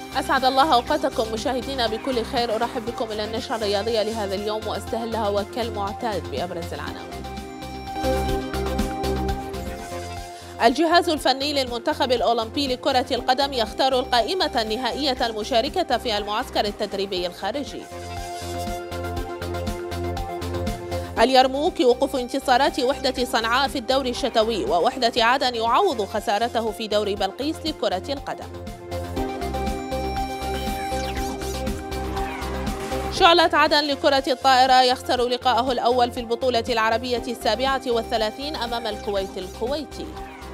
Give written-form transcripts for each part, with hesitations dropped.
أسعد الله أوقاتكم مشاهدينا بكل خير. أرحب بكم إلى النشرة الرياضية لهذا اليوم وأستهلها وكالمعتاد بأبرز العناوين. الجهاز الفني للمنتخب الأولمبي لكرة القدم يختار القائمة النهائية المشاركة في المعسكر التدريبي الخارجي. اليرموك يوقف انتصارات وحدة صنعاء في الدوري الشتوي، ووحدة عدن يعوض خسارته في دوري بلقيس لكرة القدم. شعلة عدن لكرة الطائرة يخسر لقاءه الأول في البطولة العربية 37 أمام الكويت الكويتي.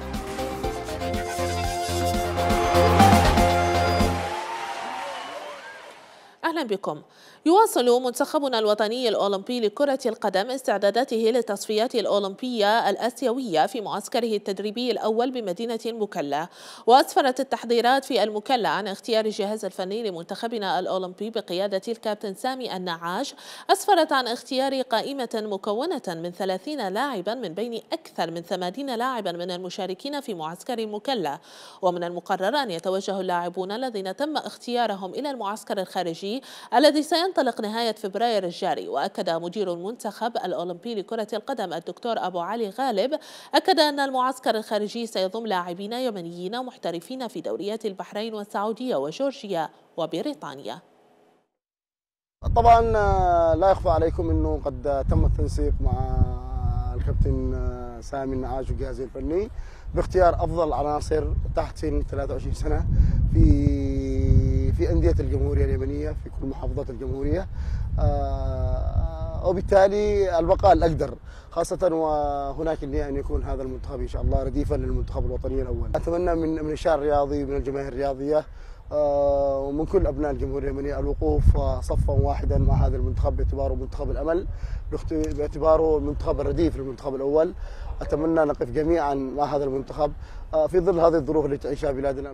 أهلا بكم. يواصل منتخبنا الوطني الأولمبي لكرة القدم استعداداته للتصفيات الأولمبية الآسيوية في معسكره التدريبي الأول بمدينة المكلا. وأسفرت التحضيرات في المكلا عن اختيار الجهاز الفني لمنتخبنا الأولمبي بقيادة الكابتن سامي النعاش. أسفرت عن اختيار قائمة مكونة من 30 لاعبا من بين أكثر من 80 لاعبا من المشاركين في معسكر المكلا. ومن المقرر أن يتوجه اللاعبون الذين تم اختيارهم إلى المعسكر الخارجي الذي سينطلق نهاية فبراير الجاري. وأكد مدير المنتخب الأولمبي لكرة القدم الدكتور أبو علي غالب أن المعسكر الخارجي سيضم لاعبين يمنيين محترفين في دوريات البحرين والسعودية وجورجيا وبريطانيا. طبعا لا يخفى عليكم أنه قد تم التنسيق مع الكابتن سامي النعاش وجهازه الفني باختيار أفضل عناصر تحت سن 23 سنة في أندية الجمهورية اليمنية في كل محافظات الجمهورية، وبالتالي البقاء الأقدر، خاصة وهناك النية أن يكون هذا المنتخب إن شاء الله رديفا للمنتخب الوطني الأول. أتمنى من الشارع الرياضي ومن الجماهير الرياضية ومن كل أبناء الجمهورية اليمنية الوقوف صفا واحدا مع هذا المنتخب باعتباره منتخب الأمل، باعتباره المنتخب الرديف للمنتخب الأول. أتمنى نقف جميعا مع هذا المنتخب في ظل هذه الظروف التي تعيشها بلادنا.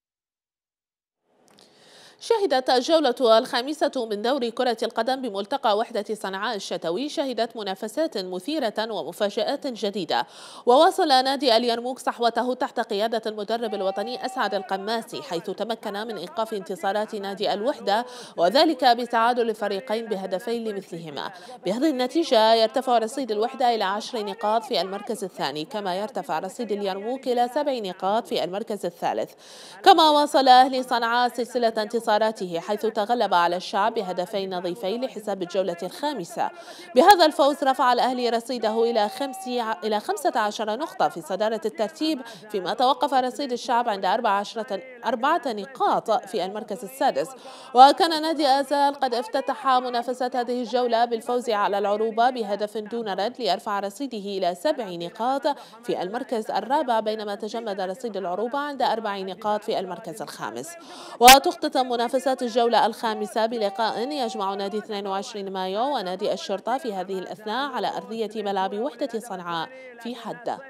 شهدت الجولة الخامسة من دوري كرة القدم بملتقى وحدة صنعاء الشتوي شهدت منافسات مثيرة ومفاجآت جديدة. وواصل نادي اليرموك صحوته تحت قيادة المدرب الوطني أسعد القماسي، حيث تمكن من إيقاف انتصارات نادي الوحدة، وذلك بتعادل الفريقين بهدفين لمثلهما. بهذه النتيجة يرتفع رصيد الوحدة إلى 10 نقاط في المركز الثاني، كما يرتفع رصيد اليرموك إلى 7 نقاط في المركز الثالث. كما واصل أهلي صنعاء سلسلة انتصاراته حيث تغلب على الشعب بهدفين نظيفين لحساب الجولة الخامسة. بهذا الفوز رفع الأهلي رصيده إلى 15 نقطة في صدارة الترتيب، فيما توقف رصيد الشعب عند 4 نقاط في المركز السادس. وكان نادي آزال قد افتتح منافسات هذه الجولة بالفوز على العروبة بهدف دون رد ليرفع رصيده إلى 7 نقاط في المركز الرابع، بينما تجمد رصيد العروبة عند 4 نقاط في المركز الخامس. وتختتم منافسات الجولة الخامسة بلقاء يجمع نادي 22 مايو ونادي الشرطة في هذه الأثناء على أرضية ملعب وحدة صنعاء في حدة.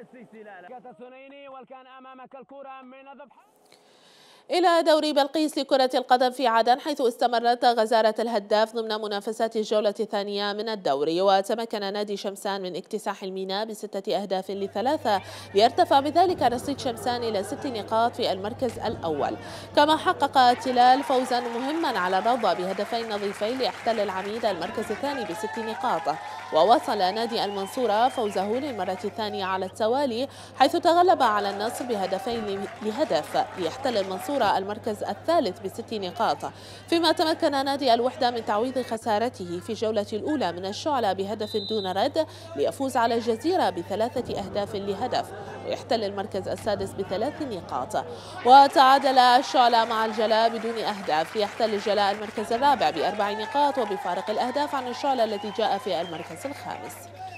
إلى دوري بلقيس لكرة القدم في عدن، حيث استمرت غزارة الهداف ضمن منافسات الجولة الثانية من الدوري. وتمكن نادي شمسان من اكتساح الميناء ب6 أهداف ل3 ليرتفع بذلك رصيد شمسان إلى 6 نقاط في المركز الأول. كما حقق التلال فوزا مهما على الروضة بهدفين نظيفين ليحتل العميد المركز الثاني ب6 نقاط. وواصل نادي المنصورة فوزه للمرة الثانية على التوالي، حيث تغلب على النصر بهدفين لهدف ليحتل المنصورة المركز الثالث ب6 نقاط. فيما تمكن نادي الوحدة من تعويض خسارته في الجولة الأولى من الشعلة بهدف دون رد ليفوز على الجزيرة ب3 أهداف لهدف ويحتل المركز السادس ب3 نقاط. وتعادل الشعلة مع الجلاء بدون أهداف ليحتل الجلاء المركز الرابع ب4 نقاط وبفارق الأهداف عن الشعلة الذي جاء في المركز الخامس.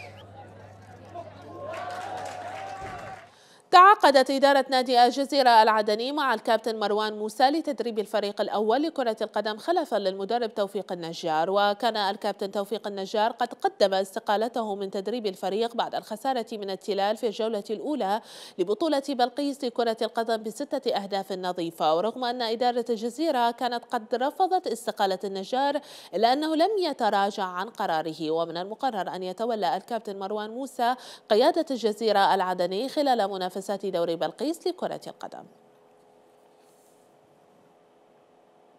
تعاقدت إدارة نادي الجزيرة العدني مع الكابتن مروان موسى لتدريب الفريق الأول لكرة القدم خلفا للمدرب توفيق النجار. وكان الكابتن توفيق النجار قد قدم استقالته من تدريب الفريق بعد الخسارة من التلال في الجولة الأولى لبطولة بلقيس لكرة القدم ب6 أهداف نظيفة. ورغم أن إدارة الجزيرة كانت قد رفضت استقالة النجار إلا أنه لم يتراجع عن قراره، ومن المقرر أن يتولى الكابتن مروان موسى قيادة الجزيرة العدني خلال منافسات دوري بلقيس لكرة القدم.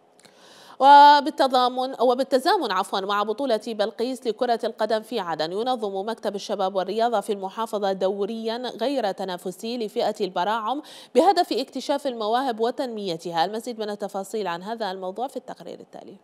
وبالتزامن مع بطولة بلقيس لكرة القدم في عدن، ينظم مكتب الشباب والرياضة في المحافظة دوريا غير تنافسي لفئة البراعم بهدف اكتشاف المواهب وتنميتها. المزيد من التفاصيل عن هذا الموضوع في التقرير التالي.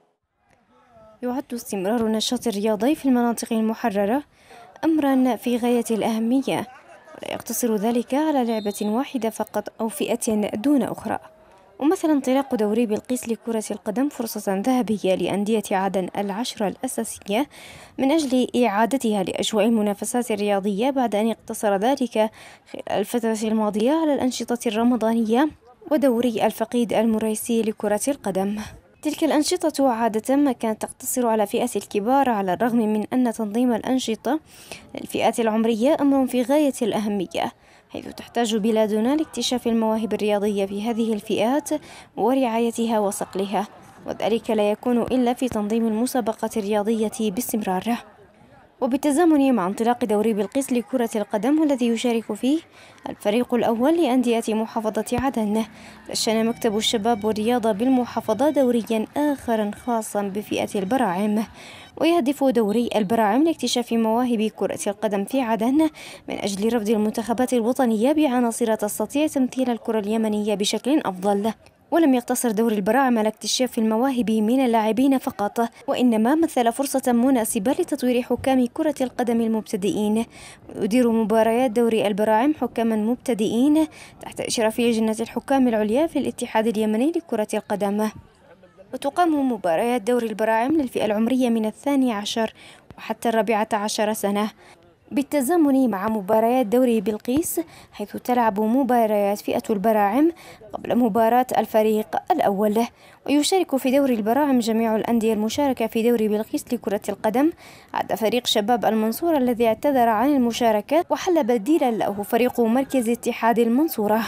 يعد استمرار النشاط الرياضي في المناطق المحررة أمرا في غاية الأهمية، ولا يقتصر ذلك على لعبة واحدة فقط أو فئة دون أخرى. ومثل انطلاق دوري بلقيس لكرة القدم فرصة ذهبية لأندية عدن العشرة الأساسية من أجل إعادتها لأجواء المنافسات الرياضية بعد أن اقتصر ذلك خلال الفترة الماضية على الأنشطة الرمضانية ودوري الفقيد المريسي لكرة القدم. تلك الأنشطة عادة ما كانت تقتصر على فئة الكبار، على الرغم من أن تنظيم الأنشطة للفئات العمرية أمر في غاية الأهمية، حيث تحتاج بلادنا لاكتشاف المواهب الرياضية في هذه الفئات ورعايتها وصقلها، وذلك لا يكون إلا في تنظيم المسابقات الرياضية باستمرار. وبالتزامن مع انطلاق دوري بلقيس لكرة القدم والذي يشارك فيه الفريق الأول لأندية محافظة عدن، دشن مكتب الشباب والرياضة بالمحافظة دوريا آخر خاصا بفئة البراعم، ويهدف دوري البراعم لاكتشاف مواهب كرة القدم في عدن من أجل رفض المنتخبات الوطنية بعناصر تستطيع تمثيل الكرة اليمنية بشكل أفضل. ولم يقتصر دور البراعم على اكتشاف المواهب من اللاعبين فقط، وإنما مثل فرصة مناسبة لتطوير حكام كرة القدم المبتدئين، ويدير مباريات دوري البراعم حكاما مبتدئين تحت إشراف لجنة الحكام العليا في الاتحاد اليمني لكرة القدم. وتقام مباريات دوري البراعم للفئة العمرية من 12 وحتى 14 سنة، بالتزامن مع مباريات دوري بلقيس، حيث تلعب مباريات فئة البراعم قبل مباراة الفريق الأول. ويشارك في دوري البراعم جميع الأندية المشاركة في دوري بلقيس لكرة القدم، عدا فريق شباب المنصورة الذي اعتذر عن المشاركة وحل بديلا له فريق مركز اتحاد المنصورة.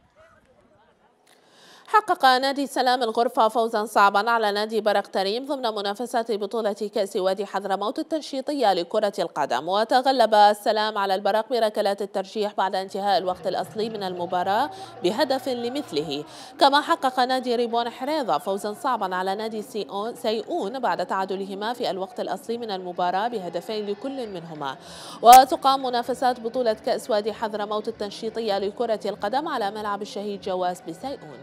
حقق نادي سلام الغرفة فوزا صعبا على نادي برق تريم ضمن منافسات بطولة كأس وادي حضرموت التنشيطية لكرة القدم، وتغلب السلام على البرق بركلات الترجيح بعد انتهاء الوقت الأصلي من المباراة بهدف لمثله. كما حقق نادي ريبون حريضة فوزا صعبا على نادي سيئون بعد تعادلهما في الوقت الأصلي من المباراة بهدفين لكل منهما. وتقام منافسات بطولة كأس وادي حضرموت التنشيطية لكرة القدم على ملعب الشهيد جواس بسيئون.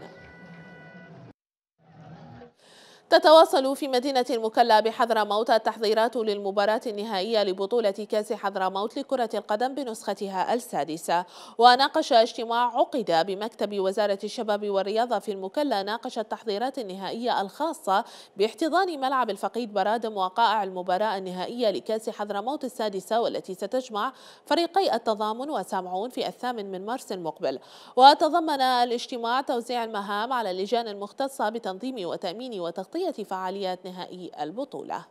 تتواصل في مدينة المكلا بحضرموت التحضيرات للمباراة النهائية لبطولة كأس حضرموت لكرة القدم بنسختها السادسة. وناقش اجتماع عقد بمكتب وزارة الشباب والرياضة في المكلا ناقش التحضيرات النهائية الخاصة باحتضان ملعب الفقيد برادم وقائع المباراة النهائية لكأس حضرموت السادسة، والتي ستجمع فريقي التضامن وسامعون في 8 مارس المقبل. وتضمن الاجتماع توزيع المهام على اللجان المختصة بتنظيم وتأمين وتغطية فعاليات نهائي البطولة.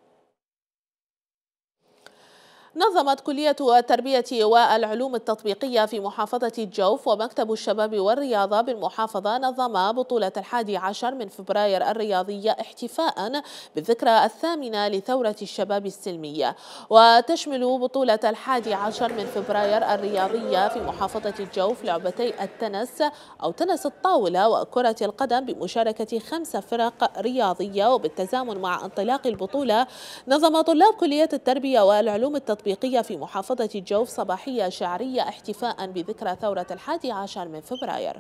نظمت كلية التربية والعلوم التطبيقية في محافظة الجوف ومكتب الشباب والرياضة بالمحافظة نظم بطولة 11 من فبراير الرياضية احتفاء بالذكرى 8 لثورة الشباب السلمية. وتشمل بطولة 11 من فبراير الرياضية في محافظة الجوف لعبتي التنس أو تنس الطاولة وكرة القدم بمشاركة 5 فرق رياضية. وبالتزامن مع انطلاق البطولة نظم طلاب كلية التربية والعلوم التطبيقية في محافظة الجوف صباحية شعرية احتفاء بذكرى ثورة 11 من فبراير.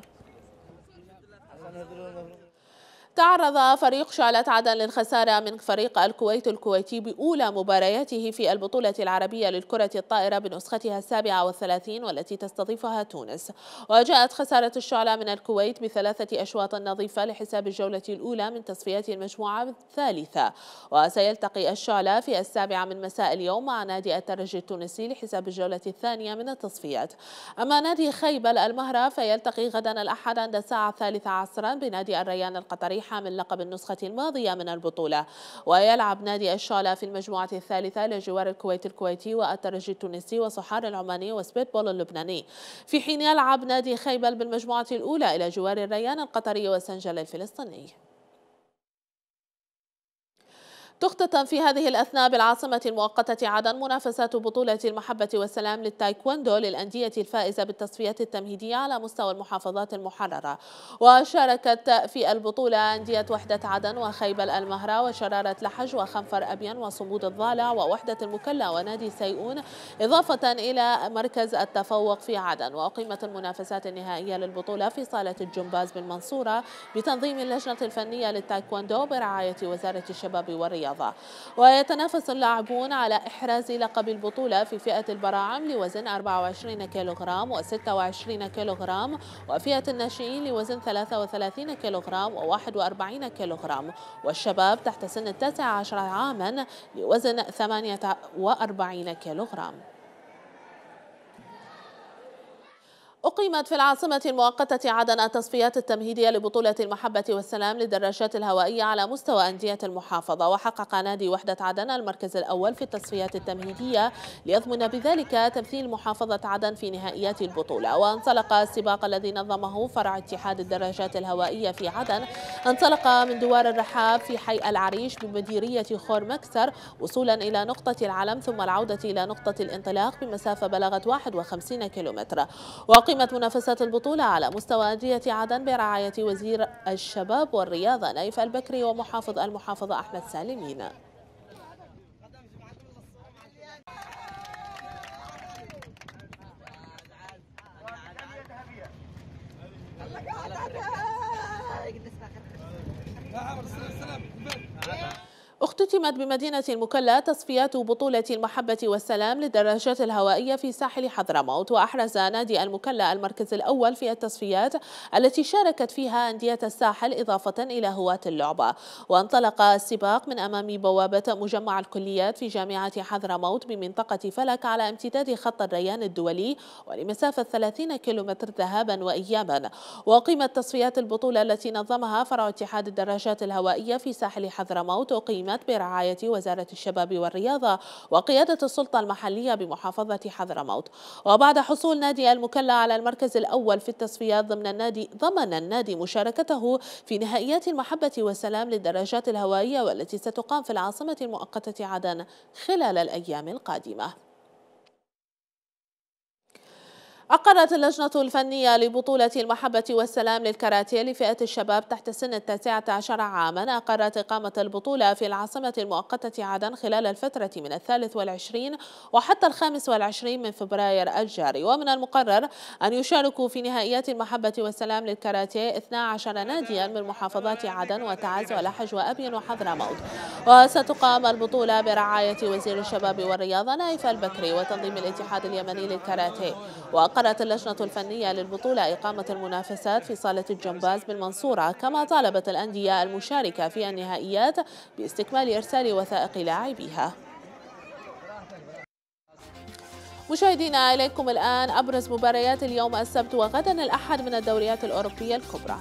تعرض فريق شعلة عدن للخسارة من فريق الكويت الكويتي بأولى مبارياته في البطولة العربية للكرة الطائرة بنسختها 37 والتي تستضيفها تونس. وجاءت خسارة الشعلة من الكويت ب3 أشواط نظيفة لحساب الجولة الأولى من تصفيات المجموعة الثالثة. وسيلتقي الشعلة في 7 من مساء اليوم مع نادي الترجي التونسي لحساب الجولة الثانية من التصفيات. أما نادي خيبل المهرة فيلتقي غدا الأحد عند الساعة 3 عصرا بنادي الريان القطري حامل لقب النسخة الماضية من البطولة. ويلعب نادي الشعلة في المجموعة الثالثة لجوار الكويت الكويتي والترجي التونسي وصحار العماني وسبيت بول اللبناني، في حين يلعب نادي خيبل بالمجموعة الأولى إلى جوار الريان القطري وسنجل الفلسطيني. تختتم في هذه الأثناء بالعاصمة المؤقتة عدن منافسات بطولة المحبة والسلام للتايكوندو للأندية الفائزة بالتصفيات التمهيدية على مستوى المحافظات المحررة. وشاركت في البطولة أندية وحدة عدن وخيبل المهرة وشرارة لحج وخنفر أبين وصمود الضالع ووحدة المكلا ونادي سيئون، إضافة إلى مركز التفوق في عدن. وأقيمت المنافسات النهائية للبطولة في صالة الجمباز بالمنصورة بتنظيم اللجنة الفنية للتايكوندو برعاية وزارة الشباب والرياضة. ويتنافس اللاعبون على إحراز لقب البطولة في فئة البراعم لوزن 24 كيلوغرام و26 كيلوغرام، وفئة الناشئين لوزن 33 كيلوغرام و41 كيلوغرام، والشباب تحت سن 19 عاما لوزن 48 كيلوغرام. أقيمت في العاصمة المؤقتة عدن التصفيات التمهيدية لبطولة المحبة والسلام للدراجات الهوائية على مستوى أندية المحافظة. وحقق نادي وحدة عدن المركز الأول في التصفيات التمهيدية ليضمن بذلك تمثيل محافظة عدن في نهائيات البطولة. وانطلق السباق الذي نظمه فرع اتحاد الدراجات الهوائية في عدن، انطلق من دوار الرحاب في حي العريش بمديرية خور مكسر وصولا إلى نقطة العلم، ثم العودة إلى نقطة الانطلاق بمسافة بلغت 51 كيلومتر. وقيمت منافسات البطولة على مستوى أندية عدن برعاية وزير الشباب والرياضة نايف البكري ومحافظ المحافظة أحمد سالمين. اختتمت بمدينة المكلا تصفيات بطولة المحبة والسلام للدراجات الهوائية في ساحل حضرموت. وأحرز نادي المكلا المركز الأول في التصفيات التي شاركت فيها أندية الساحل إضافة إلى هواة اللعبة. وانطلق السباق من أمام بوابة مجمع الكليات في جامعة حضرموت بمنطقة فلك على امتداد خط الريان الدولي ولمسافة 30 كيلومتر ذهابا وإيابا. وقيمت تصفيات البطولة التي نظمها فرع اتحاد الدراجات الهوائية في ساحل حضرموت وقيمت برعاية وزارة الشباب والرياضة وقيادة السلطة المحلية بمحافظة حضرموت. وبعد حصول نادي المكلا على المركز الأول في التصفيات ضمن النادي مشاركته في نهائيات المحبة والسلام للدراجات الهوائية والتي ستقام في العاصمة المؤقتة عدن خلال الأيام القادمة. أقرت اللجنة الفنية لبطولة المحبة والسلام للكاراتيه لفئة الشباب تحت سن 19 عاما أقرت إقامة البطولة في العاصمة المؤقتة عدن خلال الفترة من 23 وحتى 25 من فبراير الجاري. ومن المقرر أن يشاركوا في نهائيات المحبة والسلام للكاراتيه 12 ناديا من محافظات عدن وتعز ولحج وأبين وحضرموت. وستقام البطولة برعاية وزير الشباب والرياضة نايف البكري وتنظيم الاتحاد اليمني للكاراتيه. وقررت اللجنة الفنية للبطولة إقامة المنافسات في صالة الجمباز بالمنصورة، كما طالبت الأندية المشاركة في النهائيات باستكمال إرسال وثائق لاعبيها. مشاهدينا، إليكم الآن أبرز مباريات اليوم السبت وغدا الأحد من الدوريات الأوروبية الكبرى.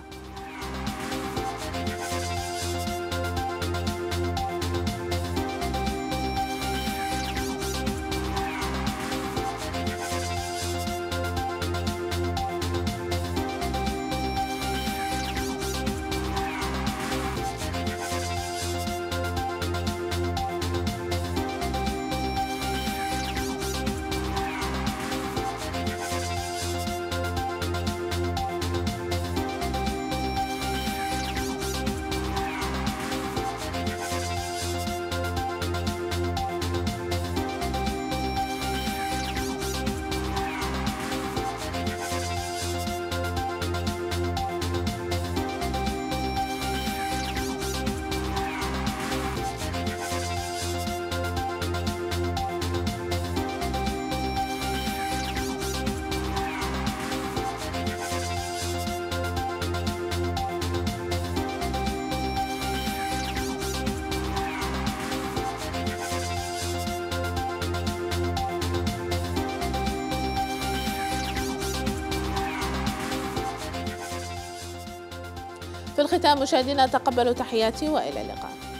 في الختام مشاهدينا تقبلوا تحياتي وإلى اللقاء.